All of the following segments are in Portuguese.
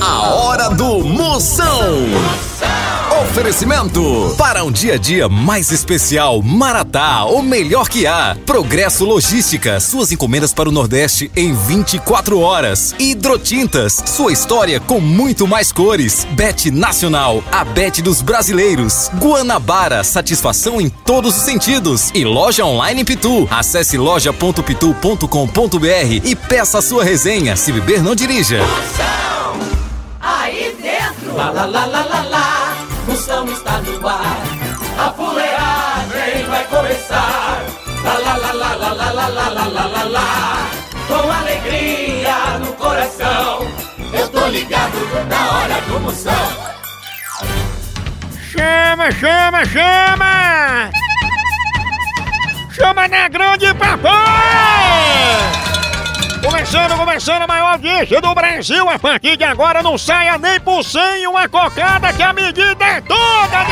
A hora do Moção. Oferecimento para um dia a dia mais especial, Maratá, o melhor que há. Progresso Logística, suas encomendas para o Nordeste em 24 horas. Hidrotintas, sua história com muito mais cores. Bet Nacional, a Bet dos brasileiros. Guanabara, satisfação em todos os sentidos. E loja online Pitu. Acesse loja.pitu.com.br e peça a sua resenha. Se beber, não dirija. Moção, aí dentro. Lá, lá, lá, lá, lá, lá. Moção está no ar. A fuleagem vai começar. Lá, lá, lá, lá, lá, lá, lá, lá, lá, lá, lá, lá. Com alegria no coração. Eu tô ligado na hora do Moção. Chama, chama, chama! Chama na grande papai! Começando a maior audiência do Brasil. A partir de agora não saia nem por 100 uma cocada que a medida é toda de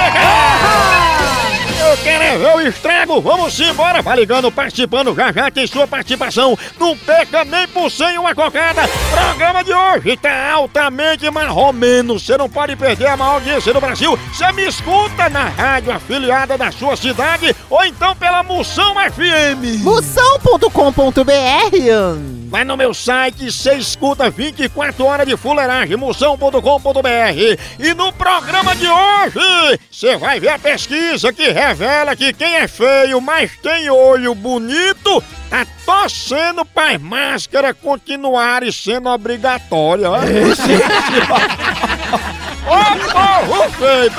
Eu quero é ver o estrago. Vamos embora. Vai ligando, participando. Já tem sua participação. Não perca nem por 100 uma cocada. Programa de hoje tá altamente marromeno. Você não pode perder a maior audiência do Brasil. Você me escuta na rádio afiliada da sua cidade ou então pela Moção FM. Moção.com.br. Vai no meu site, você escuta 24 horas de fuleiragem, moção.com.br. E no programa de hoje, você vai ver a pesquisa que revela que quem é feio, mas tem olho bonito, tá torcendo para as máscaras continuarem sendo obrigatórias. Ô, porra, feio,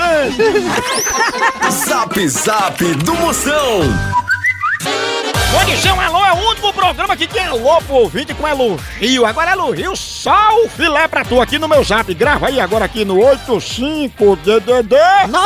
Zap Zap do Moção. Pode ser um alô, é o único programa que tem alô pro ouvinte com elogio. Agora elogio só o filé pra tu aqui no meu zap. Grava aí agora aqui no 85DDD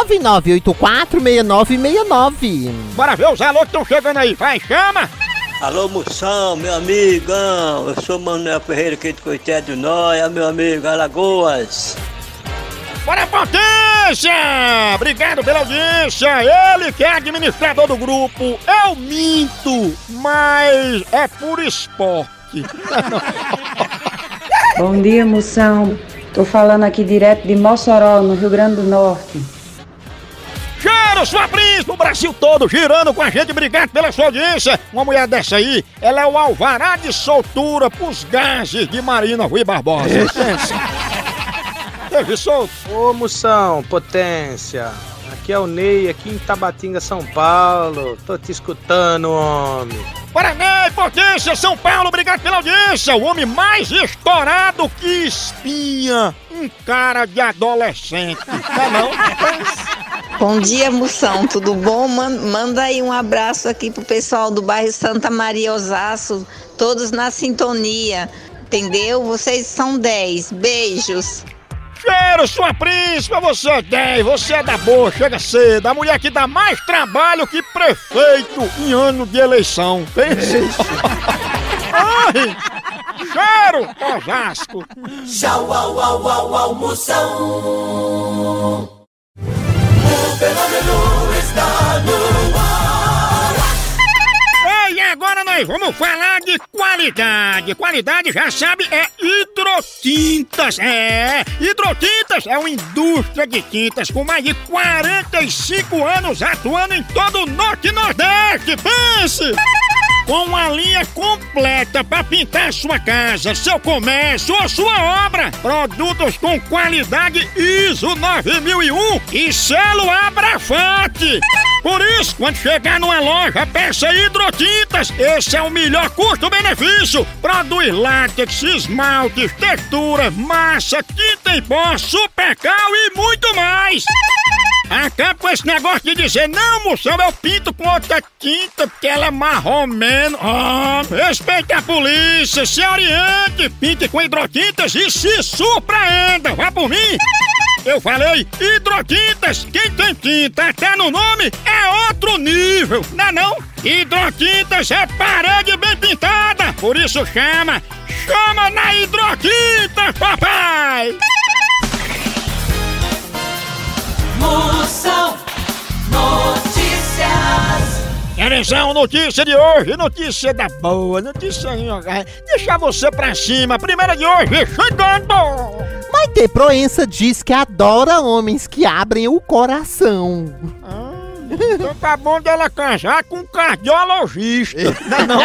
99846969. Bora ver os alô que estão chegando aí. Vai, chama! Alô, Moção, meu amigão. Eu sou Manuel Ferreira aqui de Coité do Nóia, meu amigo, Alagoas. Bora, potência! Obrigado pela audiência. Ele que é administrador do grupo. Eu minto, mas é por esporte. Bom dia, Moção. Tô falando aqui direto de Mossoró, no Rio Grande do Norte. Cheiro, sua príncipe, o Brasil todo girando com a gente. Obrigado pela sua audiência. Uma mulher dessa aí, ela é o alvará de soltura pros gases de Marina Rui Barbosa. Ô, Moção, potência. Aqui é o Ney, aqui em Tabatinga, São Paulo. Tô te escutando, homem. Bora, Ney, potência, São Paulo, obrigado pela audiência. O homem mais estourado que espinha. Um cara de adolescente. Não? Bom dia, Moção, tudo bom? Manda aí um abraço aqui pro pessoal do bairro Santa Maria Osasco, todos na sintonia, entendeu? Vocês são 10, beijos. Cheiro, sua príncipe, você é 10, você é da boa, chega cedo. A mulher que dá mais trabalho que prefeito em ano de eleição. Ai, cheiro, Osasco. Tchau, au, au, au, au, Moção. O fenômeno está no ar. E agora nós vamos falar de qualidade. Qualidade, já sabe, é Hidrotintas. Hidrotintas é uma indústria de tintas com mais de 45 anos atuando em todo o Norte e Nordeste. Pense! Com uma linha completa para pintar sua casa, seu comércio ou sua obra. Produtos com qualidade ISO 9001 e selo Abrafate. Por isso, quando chegar numa loja, peça Hidrotintas. Esse é o melhor custo-benefício. Produz látex, esmaltes, textura, massa, tinta em pó, supercal e muito mais. Acaba com esse negócio de dizer, não, Moção, eu pinto com outra tinta porque ela é marromeno. Respeite a polícia, se oriente, pinte com Hidrotintas e se surpreenda. Vá por mim. Eu falei Hidrotintas, quem tem tinta até no nome é outro nível, não é não? Hidrotintas é parede bem pintada, por isso chama na Hidrotintas, papai! Moção Notícias. Atenção, notícia de hoje, notícia da boa, notícia aí, ó, deixar você pra cima, primeira de hoje, chegando! Mas Maite Proença diz que adora homens que abrem o coração. Então tá bom dela casar com um cardiologista. Não.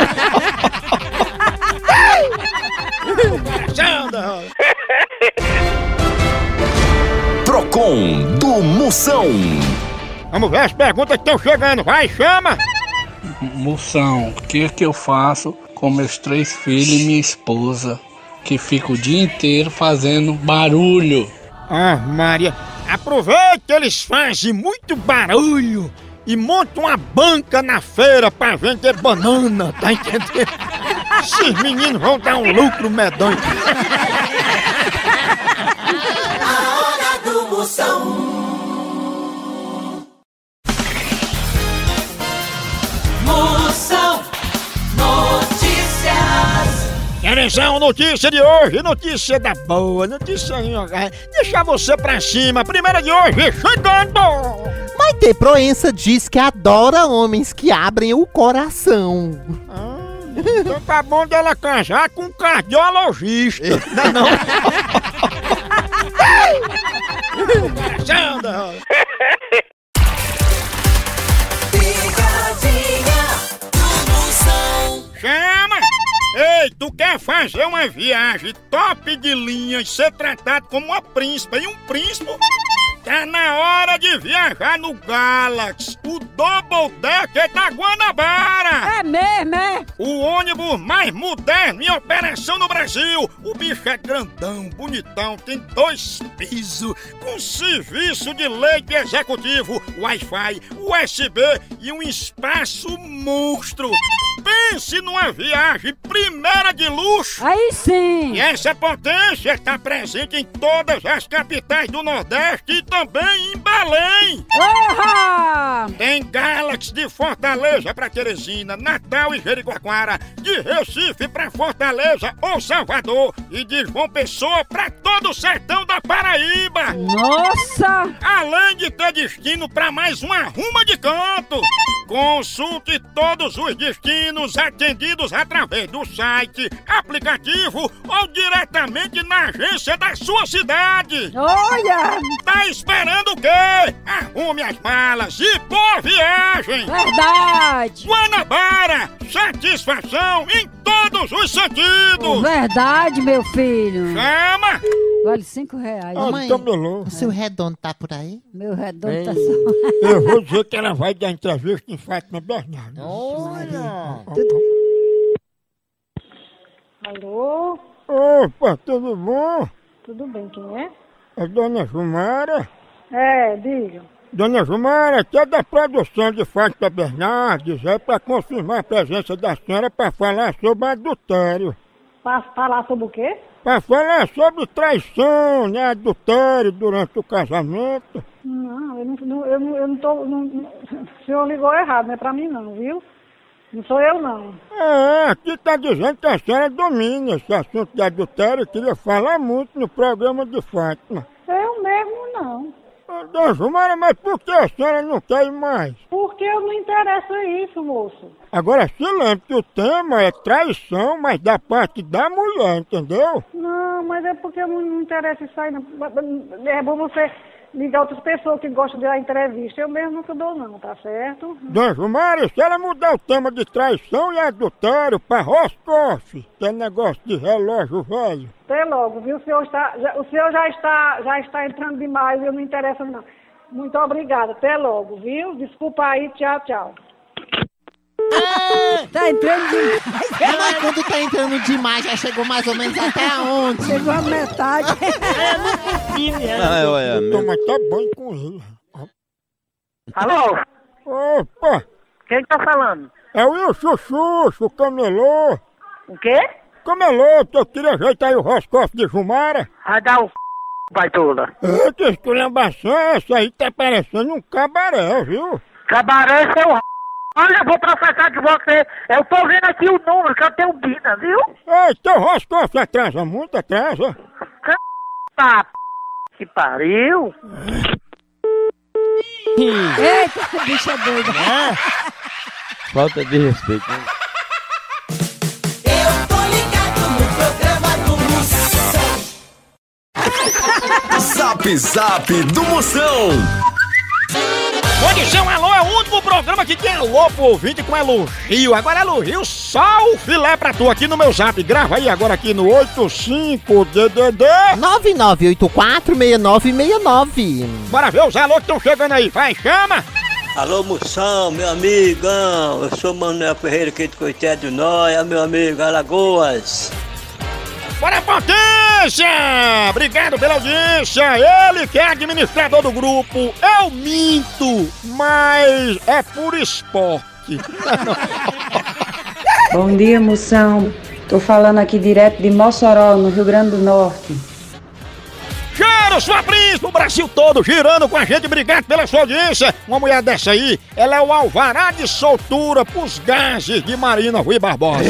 Procon do Moção. Vamos ver as perguntas que estão chegando. Vai, chama! Moção, o que é que eu faço com meus 3 filhos e minha esposa, que fica o dia inteiro fazendo barulho? Ah, Maria, aproveita que eles fazem muito barulho e monta uma banca na feira pra vender banana, tá entendendo? Esses meninos vão dar um lucro medonho. A hora do Moção. Moção Notícias. Atenção, notícia de hoje, notícia da boa, notícia aí, ó, deixar você pra cima. Primeira de hoje, chegando! Maite Proença diz que adora homens que abrem o coração. Então tá bom dela casar com um cardiologista. Não. Pegadinha do Moção. Chama! Ei, tu quer fazer uma viagem top de linha e ser tratado como uma príncipe e um príncipe? Tá na hora de viajar no Galaxy, o Double Decker da Guanabara! É mesmo, é? O ônibus mais moderno em operação no Brasil! O bicho é grandão, bonitão, tem 2 pisos, com serviço de leite executivo, Wi-Fi, USB e um espaço monstro! Pense numa viagem primeira de luxo! Aí sim! E essa potência está presente em todas as capitais do Nordeste e também em Belém! Oha! Tem Galaxy de Fortaleza para Teresina, Natal e Jericoacoara, de Recife para Fortaleza ou Salvador e de João Pessoa para todo o sertão da Paraíba! Nossa! Além de ter destino para mais uma ruma de canto! Consulte todos os destinos atendidos através do site, aplicativo ou diretamente na agência da sua cidade! Olha! Tá esperando o quê? Arrume as malas e boa viagem! Verdade! Guanabara, satisfação em todos os sentidos! Verdade, meu filho! Chama! Vale R$5. Mãe, o seu redondo tá por aí? Meu redondo tá só... Eu vou dizer que ela vai dar entrevista em Fátima Bernardo. Olha! Alô? Opa, tudo bom? Tudo bem, quem é? É Dona Jumara? É, diga. Dona Jumara, aqui é da produção de Fátima Bernardes, é para confirmar a presença da senhora para falar sobre adultério. Pra falar sobre o quê? Para falar sobre traição, né, adultério durante o casamento. Não, eu não tô... o senhor ligou errado, não é pra mim não, viu? Não sou eu não. Aqui tá dizendo que a senhora domina esse assunto de adultério e queria falar muito no programa de Fátima. Eu mesmo não. Dona Jumara, mas por que a senhora não quer ir mais? Porque eu não interesso isso, moço. Agora se lembre que o tema é traição, mas da parte da mulher, entendeu? Não, mas é porque eu não interesso isso aí, não. É bom você ligar outras pessoas que gostam de dar entrevista. Eu mesmo nunca dou não, tá certo? Dona Jumara, se ela mudar o tema de traição e adultério pra Roscoff, que é negócio de relógio velho. Até logo, viu? O senhor já está entrando demais, eu não interesso não. Muito obrigada, até logo, viu? Desculpa aí, tchau, tchau. Tá entrando demais. Mas quando tá entrando demais, já chegou mais ou menos até aonde? Chegou a metade. Toma até banho com ele. Alô? Opa! Quem tá falando? É o Will Chuchu, o camelô. O quê? Camelô, que eu queria ajeitar aí o Roscoff de Jumara. Vai dar o baitola. Que esculhambação é essa aí? Tá parecendo um cabaré, viu? Cabaré, seu Olha, eu vou processar de você. Eu tô vendo aqui o número que eu tenho Bina, viu? Ei, teu Roscoff atrasa muito, atrasa. Que pariu. Eita, bicha doida. Falta de respeito, né? Eu tô ligado no programa do Moção. Zap Zap do Moção. Pode ser um alô, é o único programa que tem alô pro ouvinte com elogio. Agora elogio só o filé pra tu aqui no meu zap. Grava aí agora aqui no 85DDD 99846969. Bora ver os alô que estão chegando aí. Vai, chama! Alô, Moção, meu amigão. Eu sou Manuel Ferreira aqui de Coité do Nóia, meu amigo, Alagoas. Bora, potência! Obrigado pela audiência. Ele que é administrador do grupo. Eu minto, mas é por esporte. Bom dia, Moção. Tô falando aqui direto de Mossoró, no Rio Grande do Norte. Cheiro, sua príncipe, o Brasil todo girando com a gente. Obrigado pela sua audiência. Uma mulher dessa aí, ela é o alvará de soltura pros gases de Marina Rui Barbosa.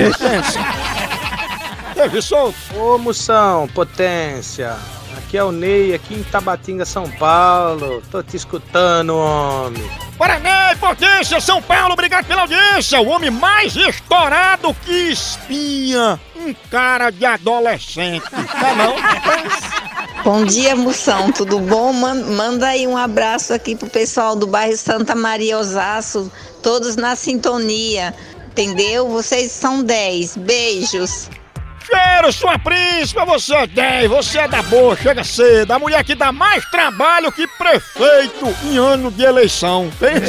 Ô, Moção, potência. Aqui é o Ney, aqui em Tabatinga, São Paulo. Tô te escutando, homem. Bora, Ney, potência, São Paulo, obrigado pela audiência. O homem mais estourado que espinha. Um cara de adolescente. Não? Bom dia, Moção, tudo bom? Manda aí um abraço aqui pro pessoal do bairro Santa Maria Osasco, todos na sintonia, entendeu? Vocês são 10, beijos. Cheiro, sua príncipe, você é 10, você é da boa, chega cedo. A mulher que dá mais trabalho que prefeito em ano de eleição.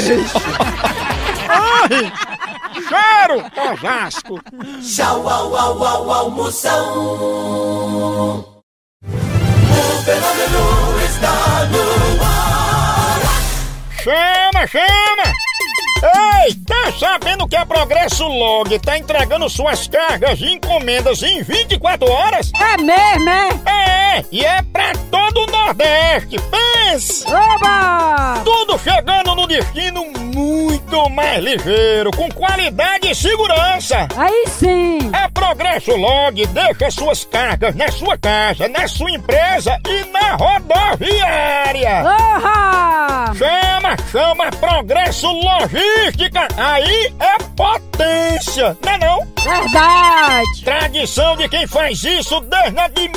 Ai, cheiro, Osasco. Tchau, au, Moção. O fenômeno está no ar. Chama! Ei, tá sabendo que a Progresso Log tá entregando suas cargas e encomendas em 24 horas? É mesmo, é? É, e é pra todo o Nordeste, pensa! Oba! Tudo chegando no destino muito mais ligeiro, com qualidade e segurança. Aí sim! A Progresso Log deixa suas cargas na sua casa, na sua empresa e na rodoviária. Oha! Chama Progresso Logística, aí é potência, não é não? Verdade! Tradição de quem faz isso desde a de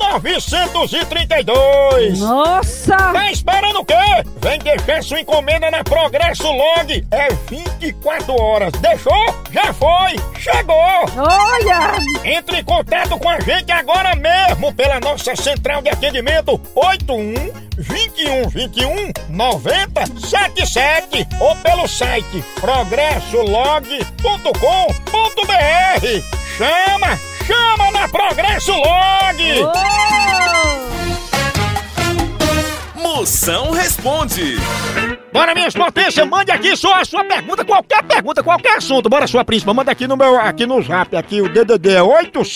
1932. Nossa! Tá esperando o quê? Vem deixar sua encomenda na Progresso Log, é 24 horas. Deixou? Já foi! Chegou! Olha! Entre em contato com a gente agora mesmo pela nossa central de atendimento 81-21-21-9077 ou pelo site progressolog.com.br. Chama na Progresso Log! Oh! Moção responde. Bora, minhas potências, mande aqui só a sua pergunta, qualquer assunto. Bora, sua príncipa, manda aqui no zap, aqui o DDD é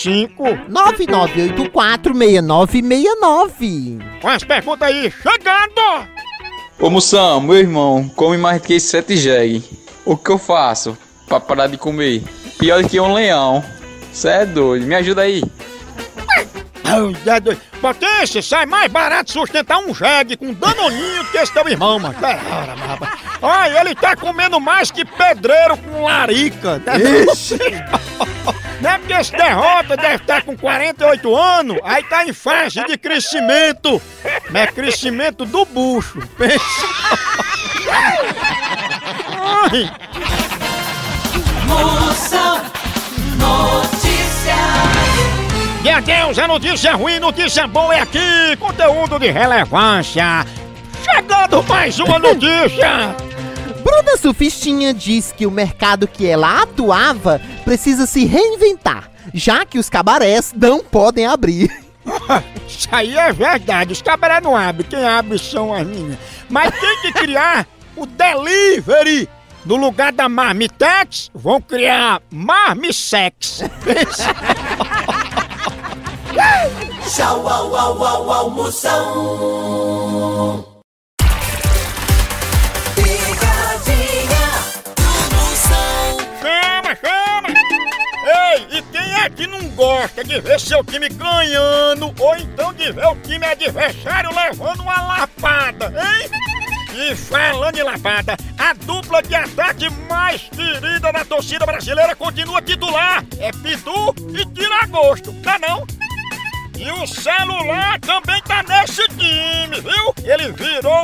99846969. Com as perguntas aí, chegando! Ô, Moção, meu irmão come mais do que 7 jegue. O que eu faço pra parar de comer? Pior do que um leão. Cê é doido, me ajuda aí. Potência, sai mais barato sustentar um jegue com danoninho que esse teu irmão, mano. Olha, ele tá comendo mais que pedreiro com larica. Não é porque esse derrota deve estar com 48 anos, aí tá em fase de crescimento. Mas é crescimento do bucho. Moção Notícias. E adeus, a notícia ruim, notícia boa é aqui, conteúdo de relevância. Chegando mais uma notícia. Bruna Surfistinha diz que o mercado que ela atuava precisa se reinventar, já que os cabarés não podem abrir. Isso aí é verdade, os cabarés não abrem, quem abre são as minhas. Mas tem que criar o delivery. No lugar da Marmitex, vão criar Marmissex. Tchau, au, Moção. Picadinha do Moção. Chama! Ei, e quem é que não gosta de ver seu time ganhando ou então de ver o time adversário levando uma lapada, hein? E falando em lapada, a dupla de ataque mais querida da torcida brasileira continua titular. É Pitu e Tiragosto, tá não? E o celular também tá nesse time.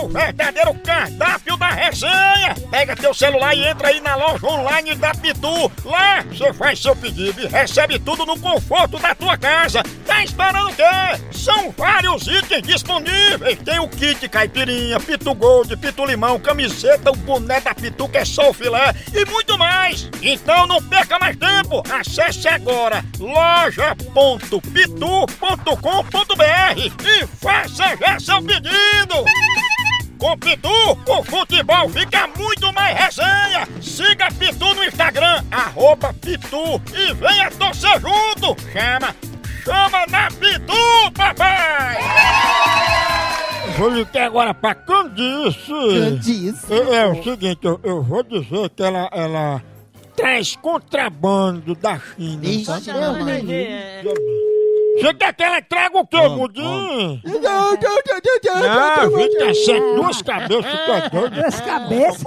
o verdadeiro cardápio da resenha. Pega teu celular e entra aí na loja online da Pitu. Lá você faz seu pedido e recebe tudo no conforto da tua casa. Tá esperando o quê? São vários itens disponíveis. Tem o kit caipirinha, Pitu Gold, Pitu Limão, camiseta, o boné da Pitu que é só o filé e muito mais. Então não perca mais tempo. Acesse agora loja.pitu.com.br e faça já seu pedido. Com Pitu, o futebol fica muito mais resenha. Siga Pitu no Instagram, @Pitu e venha torcer junto. Chama na Pitu, papai! Vou ligar agora pra Candice. Candice? É o seguinte, eu vou dizer que ela traz contrabando da China. Ixi, Você quer que ela traga o quê, Mudinho? Não, 27, duas cabeças, tu é doido? Duas cabeças?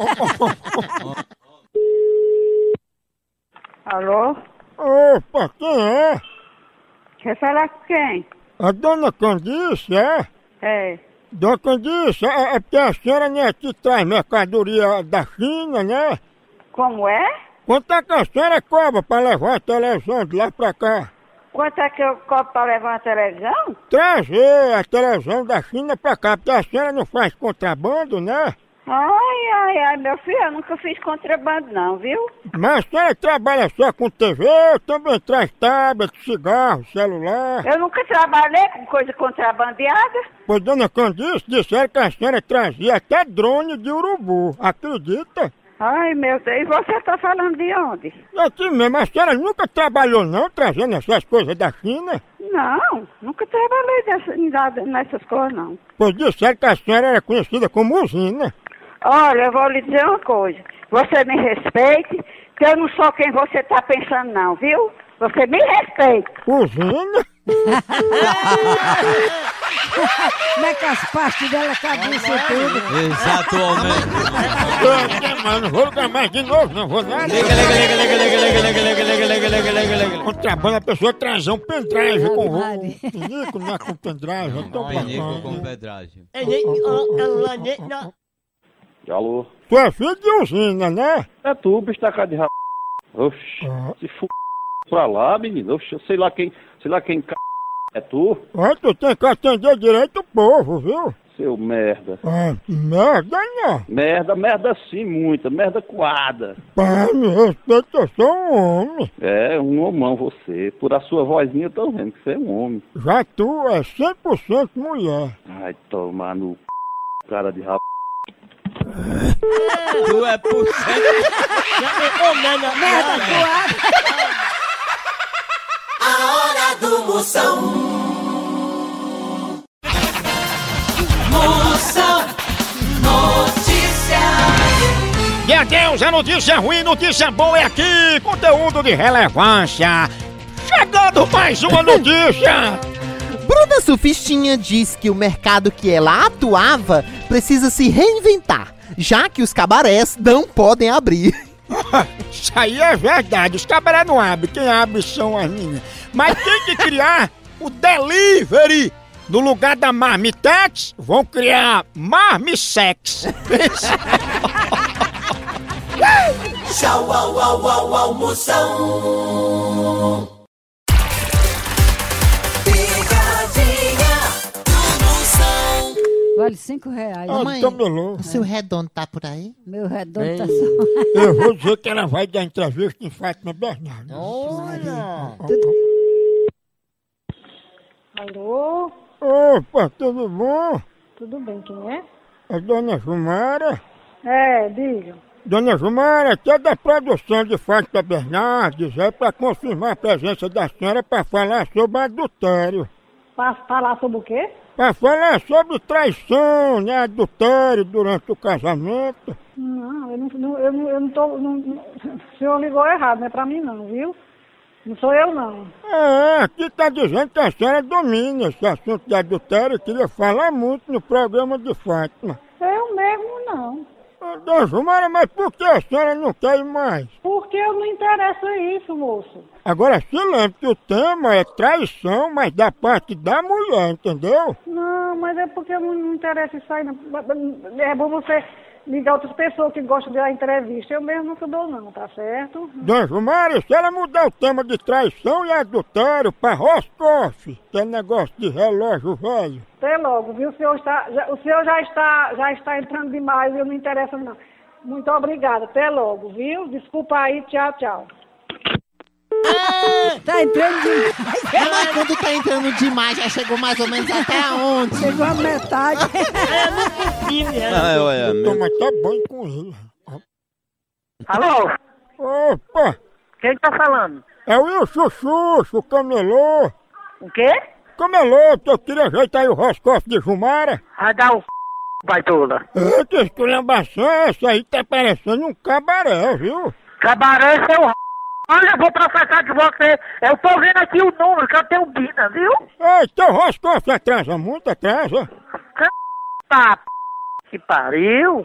Alô? Opa, quem é? Quer falar com quem? A dona Candice, é? É. Dona Candice, é porque a senhora, né, que traz mercadoria da China, né? Como é? Quanto é que a senhora cobra pra levar a televisão de lá pra cá? Quanto é que eu cobro pra levar uma televisão? Trazer a televisão da China pra cá, porque a senhora não faz contrabando, né? Ai, meu filho, eu nunca fiz contrabando não, viu? Mas a senhora trabalha só com TV, também traz tablet, cigarro, celular. Eu nunca trabalhei com coisa contrabandeada. Pois dona Candice disseram que a senhora trazia até drone de urubu, acredita? Ai, meu Deus, e você tá falando de onde? Aqui mesmo, a senhora nunca trabalhou não, trazendo essas coisas da China? Não, nunca trabalhei nessas coisas não. Pois disseram que a senhora era conhecida como usina. Olha, eu vou lhe dizer uma coisa. Você me respeite, que eu não sou quem você tá pensando não, viu? Você me respeita. Usina? Como é que as partes dela cabeça e tudo? Exatamente. Não vou ligar mais de novo, não vou nada. Contrabando, a pessoa trazer um pendrive com o pinico, não é com pendrive, é tão bacana. Com pedragem. Alô? Tu é filho de usina, né? É tu, bicho da cara de rap... Oxi, se f... pra lá, menino. Oxi, eu sei lá quem é tu? Olha, tu tem que atender direito o povo, viu? Seu merda. Merda não. Merda sim, muita. Merda coada. Pai, me respeita, eu sou um homem. É, um homão você. Por a sua vozinha eu tô vendo que você é um homem. Já tu é 100% mulher. Ai, tomar no cara de rap... Tu é por cento. Merda, A hora do Moção. Moção Notícias. E adeus, é notícia ruim, notícia boa é aqui. Conteúdo de relevância. Chegando mais uma notícia. Bruna Surfistinha diz que o mercado que ela atuava precisa se reinventar, já que os cabarés não podem abrir. Isso aí é verdade, os cabarés não abrem, quem abre são as meninas. Mas tem que criar o delivery. No lugar da Marmitex, vão criar Marmissex. Tchau, au, Moção. Vale R$5. Mãe, o seu redondo tá por aí? Meu redondo tá só... Eu vou dizer que ela vai dar entrevista em Fátima Bernardes. Olha! Alô? Opa, tudo bom? Tudo bem, quem é? É Dona Jumara? É, diga. Dona Jumara, aqui é da produção de Fátima Bernardes, é para confirmar a presença da senhora para falar sobre adultério. Para falar sobre o quê? Para falar sobre traição, né, adultério durante o casamento. Não, eu não tô... o senhor ligou errado, não é pra mim não, viu? Não sou eu não. Aqui tá dizendo que a senhora domina esse assunto de adultério e queria falar muito no programa de Fátima. Eu mesmo não. Dona Jumara, mas por que a senhora não quer ir mais? Por porque eu não interesso isso, moço. Agora, se lembra que o tema é traição, mas da parte da mulher, entendeu? Não, mas é porque eu não interesso isso aí. Não. É bom você ligar outras pessoas que gostam da entrevista. Eu mesmo nunca dou não, tá certo? Dona Gilmara, se ela mudar o tema de traição e adultério pra Roscoff, que é negócio de relógio velho. Até logo, viu? O senhor já está entrando demais e eu não interesso não. Muito obrigada, até logo, viu? Desculpa aí, tchau, tchau. Tá entrando demais. Mas quando tá entrando demais, já chegou mais ou menos até aonde? Chegou a metade. Toma tá banho com ele. Alô? Opa! Quem tá falando? É o Chuchu, o camelô. O quê? Camelô, que eu queria ajeitar aí o Roscoff de Jumara. Vai dar o baitola. É, que esculhambação é essa aí? Tá parecendo um cabaré, viu? Cabaré, seu Olha, eu vou processar de você. Eu tô vendo aqui o número que eu tenho Bina, viu? Ei, teu Roscoff atrasa muito, atrasa. Tá, que pariu.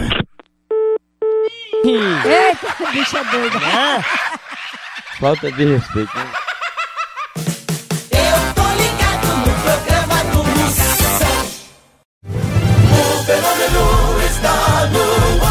Eita, bicha doida. Falta de respeito, né? Eu tô ligado no programa do Moção. O fenômeno está no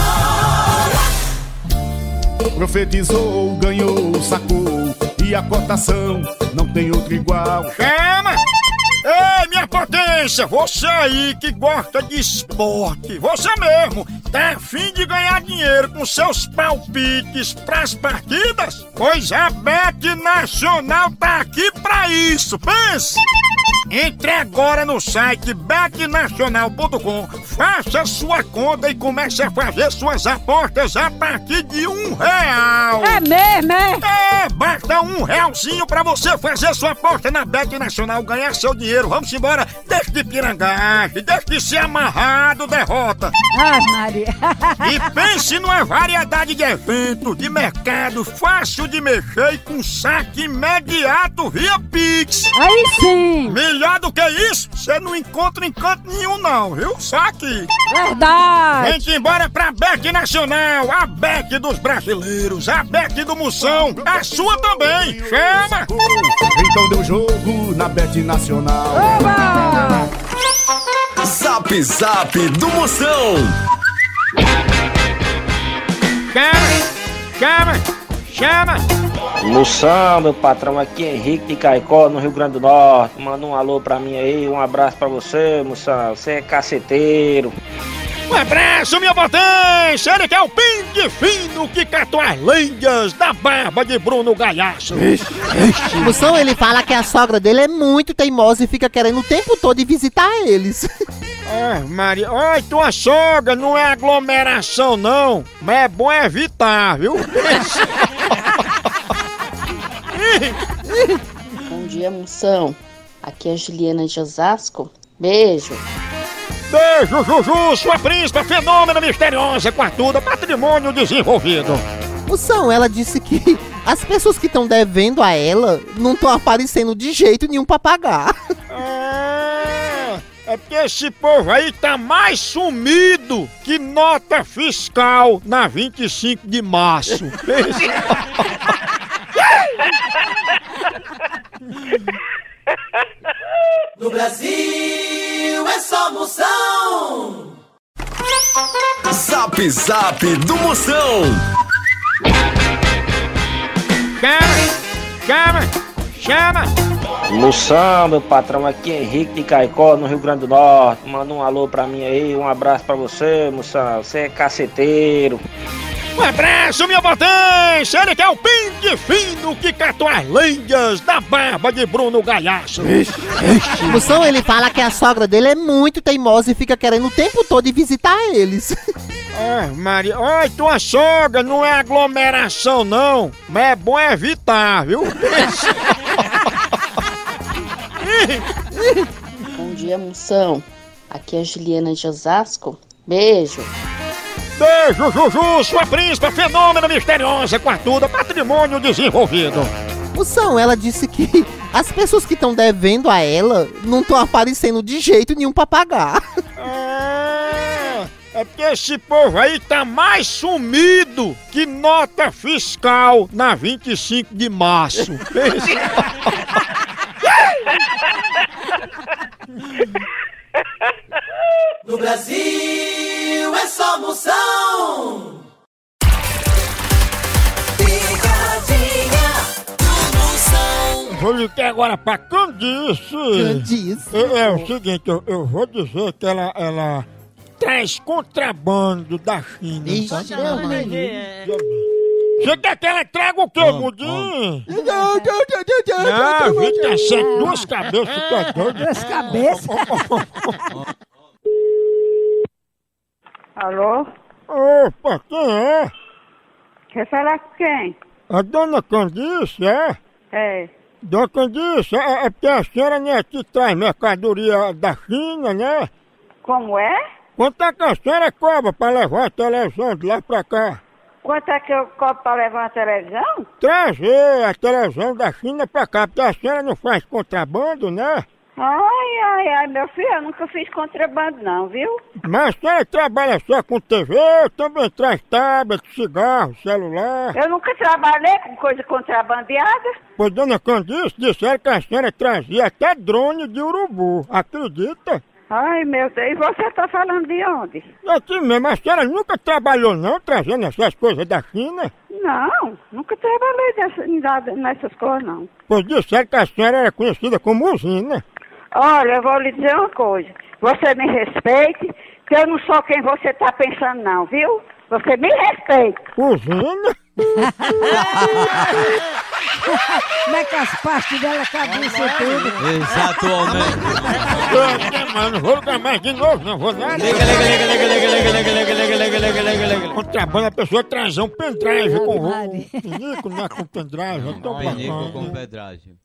ar. Profetizou, ganhou, sacou. E a cotação não tem outro igual. Chama! Ei, minha potência! Você aí que gosta de esporte, você mesmo, tá a fim de ganhar dinheiro com seus palpites pras partidas? Pois a Bet Nacional tá aqui pra isso, pense! Entre agora no site betnacional.com, faça sua conta e comece a fazer suas apostas a partir de R$1. É mesmo, é? É, basta R$1 pra você fazer sua aposta na Bet Nacional, ganhar seu dinheiro. Vamos embora, deixe de pirangagem, deixe de ser amarrado, derrota. Ai, Maria. E pense numa variedade de eventos, de mercado, fácil de mexer e com saque imediato via Pix. Aí sim. Melhor do que isso, você não encontra em canto nenhum não, viu? Saque. Verdade. Vem embora pra Bet Nacional, a Bet dos brasileiros, a Bet do Moção, a sua também. Chama! Então deu jogo na Bet Nacional. Oba! Zap Zap do Moção. Chama! Moção, meu patrão, aqui é Henrique de Caicó, no Rio Grande do Norte. Manda um alô pra mim aí, um abraço pra você, Moção. Você é caceteiro. Um abraço, minha potência! Ele que é o Ping Fino que catou as lenhas da barba de Bruno Galhaço. Moção, ele fala que a sogra dele é muito teimosa e fica querendo o tempo todo ir visitar eles. Maria, oi, tua sogra não é aglomeração não, mas é bom evitar, viu? Bom dia, Moção. Aqui é a Juliana de Osasco. Beijo. Beijo, Juju, sua príncipa, fenômeno misteriosa, quartuda, patrimônio desenvolvido. Moção, ela disse que as pessoas que estão devendo a ela não estão aparecendo de jeito nenhum pra pagar. É porque esse povo aí tá mais sumido que nota fiscal na 25 de março. No Brasil é só Moção. Zap Zap do Moção. Chama! Moção, meu patrão, aqui é Henrique de Caicó, no Rio Grande do Norte. Manda um alô pra mim aí, um abraço pra você, Moção. Você é caceteiro. Um abraço, minha potência! Ele que é o Ping Fino que catou as lenhas da barba de Bruno Galhaço. Moção, ele fala que a sogra dele é muito teimosa e fica querendo o tempo todo ir visitar eles. Maria, oi, tua sogra não é aglomeração não, mas é bom evitar, viu? Bom dia, Moção. Aqui é a Juliana de Osasco. Beijo. Beijo, Juju, sua príncipa, fenômeno misteriosa, quartuda, patrimônio desenvolvido. Moção, ela disse que as pessoas que estão devendo a ela não estão aparecendo de jeito nenhum pra pagar. É É porque esse povo aí tá mais sumido que nota fiscal na 25 de março. No Brasil é só Moção. Picadinha do Moção. Vou ligar agora pra Candice. Candice. É o seguinte, eu vou dizer que ela traz contrabando da China. Ixi, Você quer que ela traga o quê, Mudim? Não, 27, duas cabeças, tu é doido? Duas cabeças? Alô? Opa, quem é? Quer falar com quem? A dona Candice, é? É. Dona Candice, é porque a senhora, né, que traz mercadoria da China, né? Como é? Quanto é que a senhora cobra pra levar a televisão de lá pra cá? Quanto é que eu cobro pra levar a televisão? Trazer a televisão da China pra cá, porque a senhora não faz contrabando, né? Ai, meu filho, eu nunca fiz contrabando não, viu? Mas a senhora trabalha só com TV, também traz tablet, cigarro, celular. Eu nunca trabalhei com coisa contrabandeada. Pois dona Candice disseram que a senhora trazia até drone de urubu, acredita? Ai, meu Deus, e você tá falando de onde? Aqui mesmo, a senhora nunca trabalhou não, trazendo essas coisas da China? Não, nunca trabalhei nessas coisas não. Pois disseram que a senhora era conhecida como usina. Olha, eu vou lhe dizer uma coisa. Você me respeite, que eu não sou quem você tá pensando não, viu? Você me respeita. Usina? Como é que as pastas dela cabeça tudo? Exatamente. Mano, não vou ligar mais de novo, não vou nada. Liga. Contrabando, a pessoa traz um pendrive com pinico, né, com pendrive, é tão Pinico com bacana. pedragem.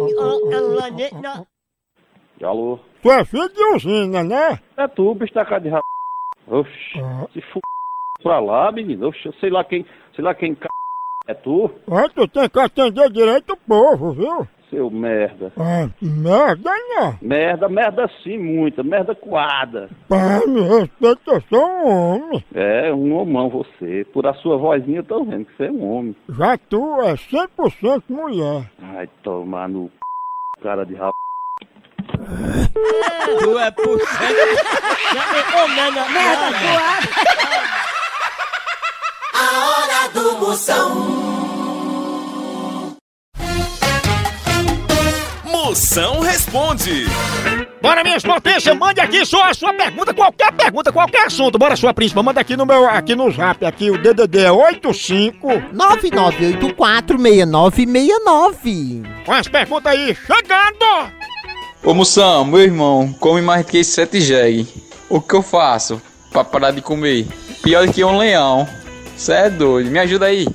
Alô? Tu é filho de usina, né? É tu, bicho da cara de rap... Oxi, se f... pra lá, menino. Oxi, eu sei lá quem é tu? Ó, tu tem que atender direito o povo, viu? Seu merda. Ah, merda, né? Merda sim, muita. Merda coada. Pai, me respeita, eu sou um homem. É, um homão você. Por a sua vozinha eu tô vendo que você é um homem. Já tu é 100% mulher. Ai, tomar no c... cara de rap... Tu é por Merda coada. A hora do Moção. Moção responde. Bora, minhas potências, mande aqui só a sua pergunta, qualquer assunto. Bora, sua príncipa, manda aqui no zap, aqui o DDD é 99846969. Com as perguntas aí, chegando! Ô Moção, meu irmão, come mais do que 7 jegue. O que eu faço pra parar de comer? Pior do que um leão. Cê é doido, me ajuda aí.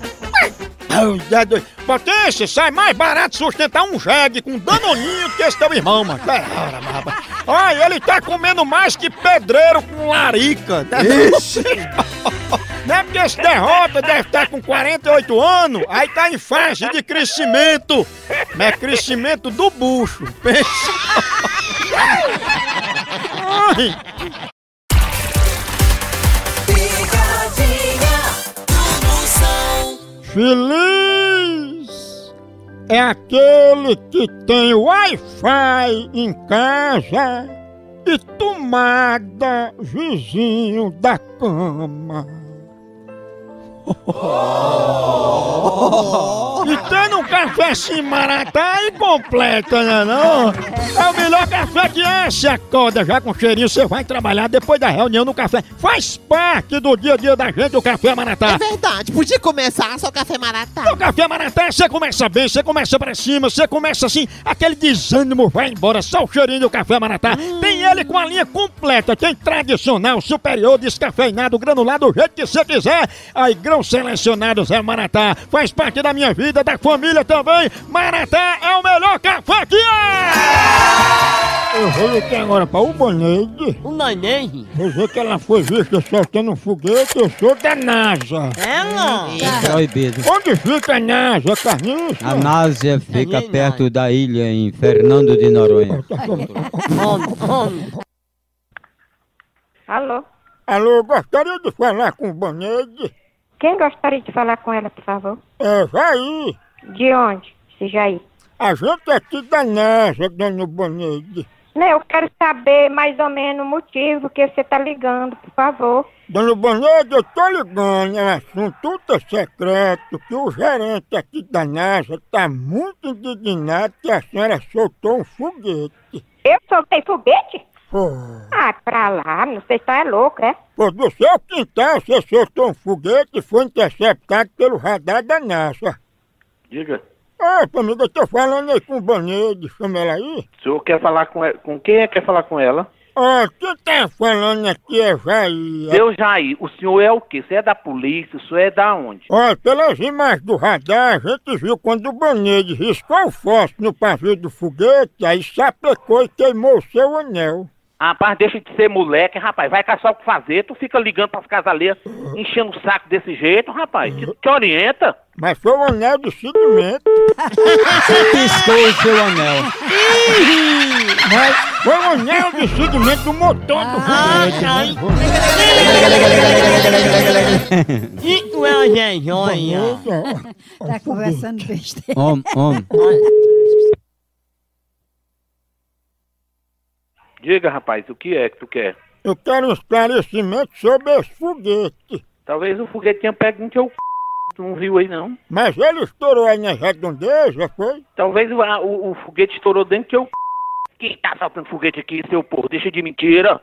Potência, sai mais barato sustentar um jegue com danoninho que esse teu irmão, mano. Olha, ele tá comendo mais que pedreiro com larica. Ixi. Não é porque esse derrota deve estar com 48 anos, aí tá em fase de crescimento. Mas é crescimento do bucho. Picadinha do Moção. Feliz é aquele que tem Wi-Fi em casa e tomada vizinho da cama. E tendo um café assim maratá e completa, né não? É o melhor café que é. Se acorda já com cheirinho, você vai trabalhar depois da reunião no café. Faz parte do dia a dia da gente o café maratá. É verdade, podia começar só o café maratá. O café maratá, você começa bem, você começa pra cima, você começa assim, aquele desânimo vai embora, só o cheirinho do café maratá. Tem ele com a linha completa, tem tradicional, superior, descafeinado, granulado, do jeito que você quiser. Aí, grão selecionado Zé Maratá, faz parte da minha vida, da família também. Maratá é o melhor café que é! Eu vou ligar agora pra Ubaneide. O Naném? Vou dizer que ela foi vista soltando um foguete, eu sou da NASA. Ela? Proibido. Onde fica a NASA, Carlinhos? A NASA fica perto da ilha em Fernando de Noronha. Alô? Alô, gostaria de falar com o Boneide. Quem gostaria de falar com ela, por favor? É, Jair. De onde, esse Jair? A gente é aqui da NASA, dona Boneide. Não, eu quero saber mais ou menos o motivo que você tá ligando, por favor. Dona Boneide, eu tô ligando, é um assunto ultra secreto, que o gerente aqui da NASA tá muito indignado que a senhora soltou um foguete. Eu soltei foguete? Pô. Ah, pra lá, não sei se tá louco, é? Pô, do seu quintal você soltou um foguete e foi interceptado pelo radar da NASA. Diga. Ô, amiga, eu tô falando aí com o Boneide, chama ela aí. O senhor quer falar com ela? Com quem é que quer falar com ela? Ó, quem tá falando aqui é Jair. Seu Jair, o senhor é o quê? Você é da polícia? O senhor é da onde? Ó, pelas imagens do radar, a gente viu quando o Boneide riscou o fósforo no pavio do foguete, aí sapecou e queimou o seu anel. Rapaz, deixa de ser moleque, rapaz. Vai caçar o que fazer. Tu fica ligando pras casas alheias, enchendo o saco desse jeito, rapaz. Te orienta. Mas foi o anel de seguimento. Você piscou o seu anel. Mas foi o anel de seguimento do motor do foguete. E tu é uma genjonha. Tá conversando besteira. Homem. Diga, rapaz, o que é que tu quer? Eu quero um esclarecimento sobre esse foguete. Talvez o foguete tenha pego no teu c... Tu não viu aí, não? Mas ele estourou aí na redondeza, foi? Talvez o foguete estourou dentro do teu c... Quem tá saltando foguete aqui, seu porra? Deixa de mentira.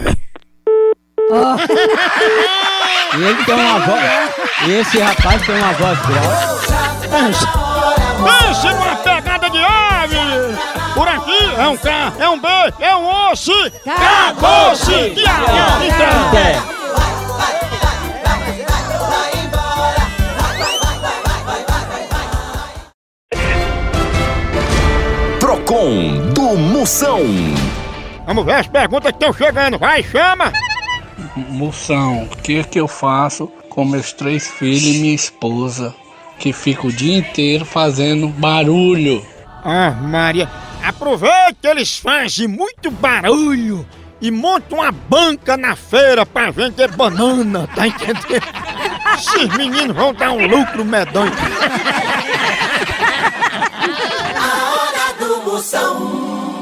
E ele tem uma voz... Esse rapaz tem uma voz grossa. Pense numa pegada de ave! Por aqui é um K, é um B, é um osso! Acabou-se! Procon do Moção. Vamos ver as perguntas que estão chegando, vai, chama! Moção, o que eu faço com meus 3 filhos e minha esposa, que fica o dia inteiro fazendo barulho? Ah, Maria, aproveita que eles fazem muito barulho e monta uma banca na feira pra vender banana, tá entendendo? Esses meninos vão dar um lucro medonho. A hora do Moção.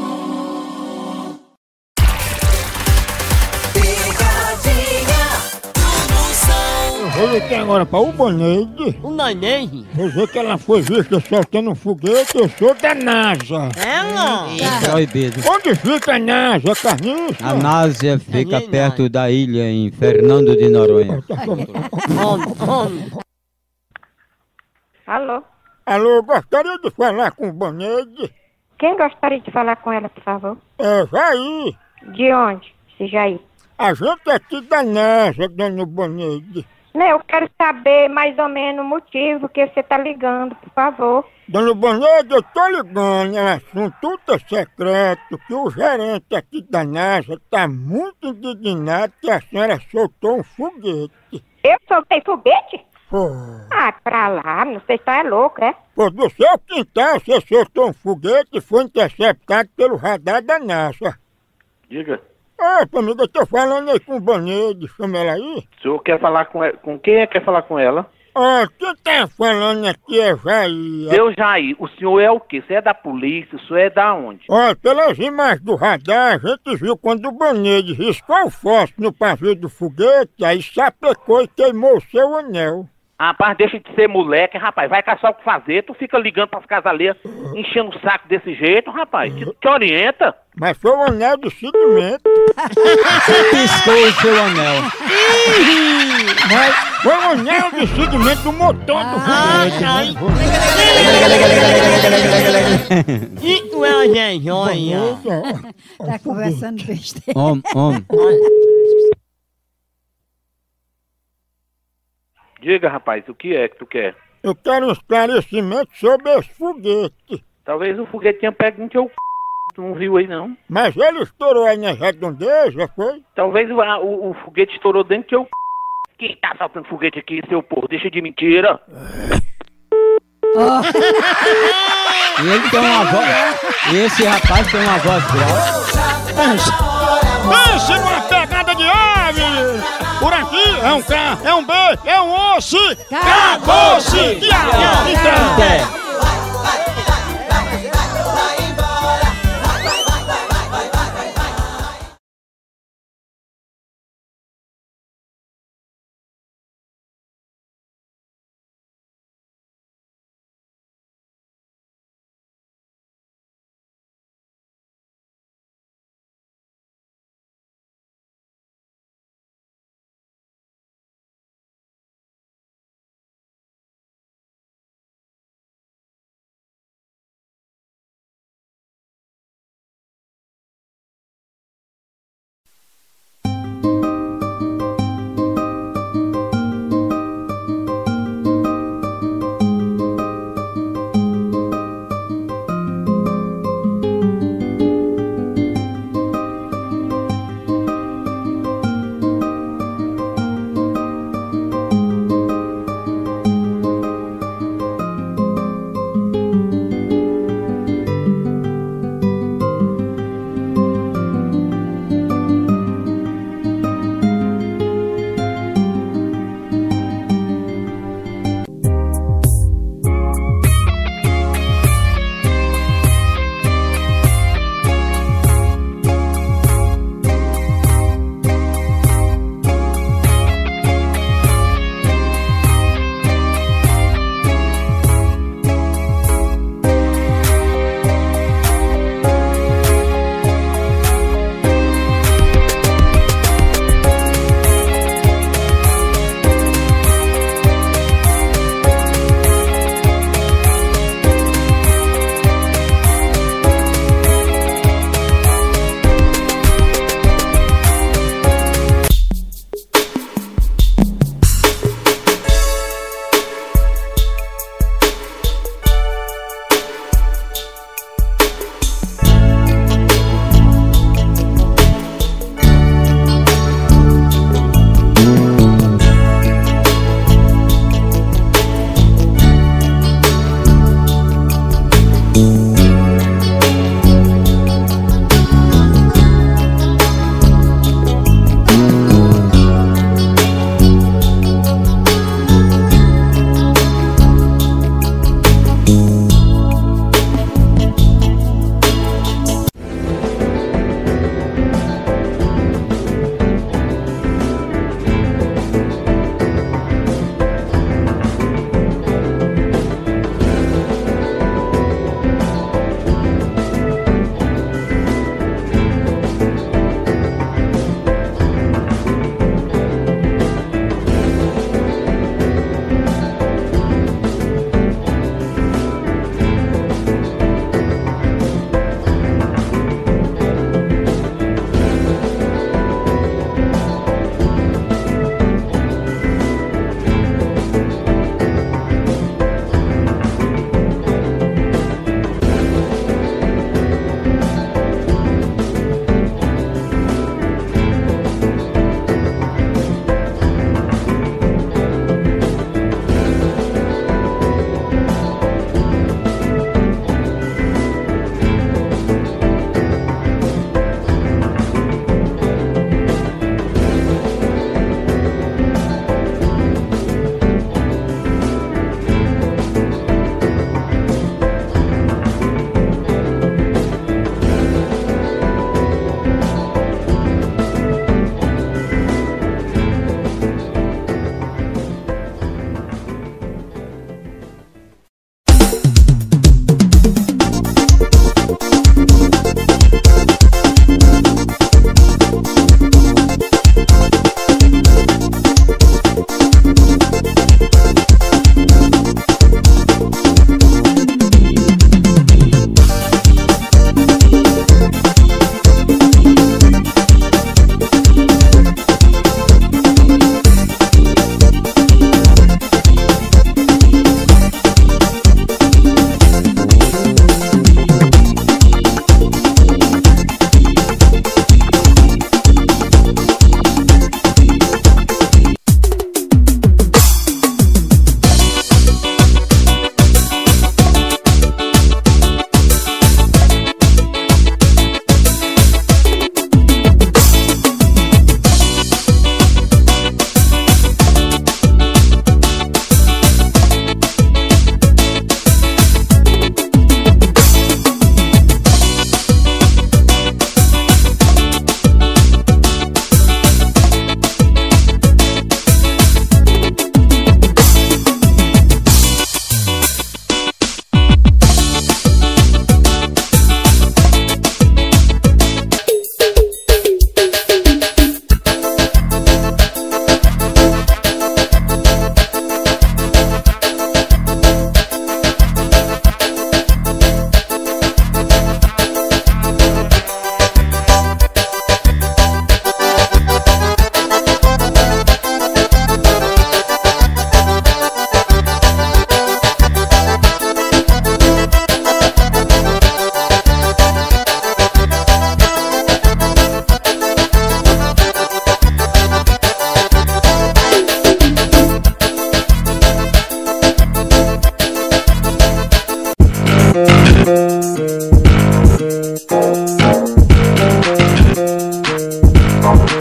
Vou ligar agora pra o Boneide. O Boneide? Vou dizer que ela foi vista soltando um foguete, eu sou da NASA. Ela? Proibido. Onde fica a NASA, Carlinhos? A NASA fica perto da ilha em Fernando de Noronha. Alô? Alô, gostaria de falar com o Boneide. Quem gostaria de falar com ela, por favor? É Jair. De onde, esse Jair? A gente é aqui da NASA, dona Boneide. Não, eu quero saber mais ou menos o motivo que você tá ligando, por favor. Dona Boneide, eu tô ligando, é um assunto ultra secreto, que o gerente aqui da NASA tá muito indignado que a senhora soltou um foguete. Eu soltei foguete? Pô. Ah, pra lá, não sei se tá louco, é? Pô, do seu quintal você soltou um foguete e foi interceptado pelo radar da NASA. Diga. Ô, amiga, eu tô falando aí com o Boneide, chama ela aí. O senhor quer falar com ela? Com quem é que quer falar com ela? Ó, quem tá falando aqui é Jair. Seu Jair, o senhor é o quê? Você é da polícia? O senhor é da onde? Ó, pelas imagens do radar, a gente viu quando o Boneide riscou o fósforo no pavio do foguete, aí sapecou e queimou o seu anel. Rapaz, deixa de ser moleque, rapaz. Vai caçar o que fazer. Tu fica ligando pras casas alheias, enchendo o saco desse jeito, rapaz. Te orienta. Mas foi o anel de seguimento. Você piscou o seu anel. Mas foi o anel de seguimento do motor do foguete. E tu é uma genjonha. Tá conversando besteira. Homem. Diga, rapaz, o que é que tu quer? Eu quero um esclarecimento sobre esse foguete. Talvez o foguete tenha pego no teu c... Tu não viu aí, não? Mas ele estourou aí na redondeza, foi? Talvez o foguete estourou dentro do teu c... Quem tá saltando foguete aqui, seu porra? Deixa de mentira. E ele tem uma voz... Esse rapaz tem uma voz grossa. Pense numa pegada de ar! Por aqui é um K, é um B, é um osso. Acabou-se! Tchau!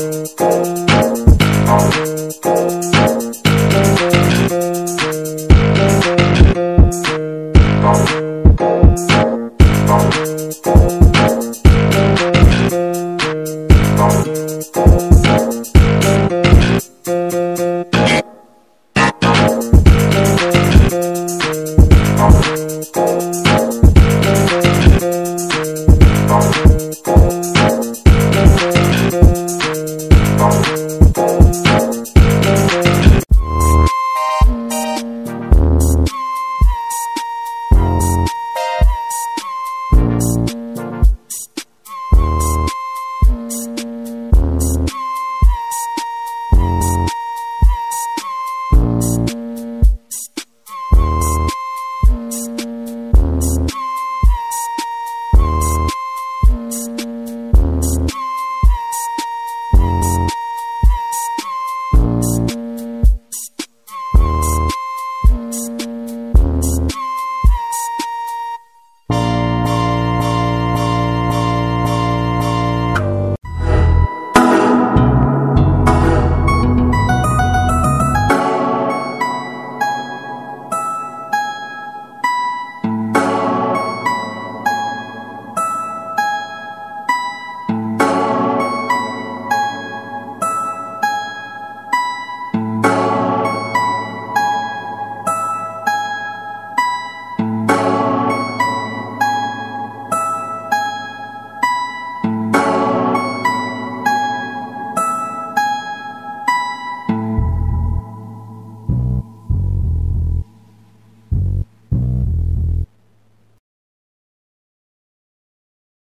Thank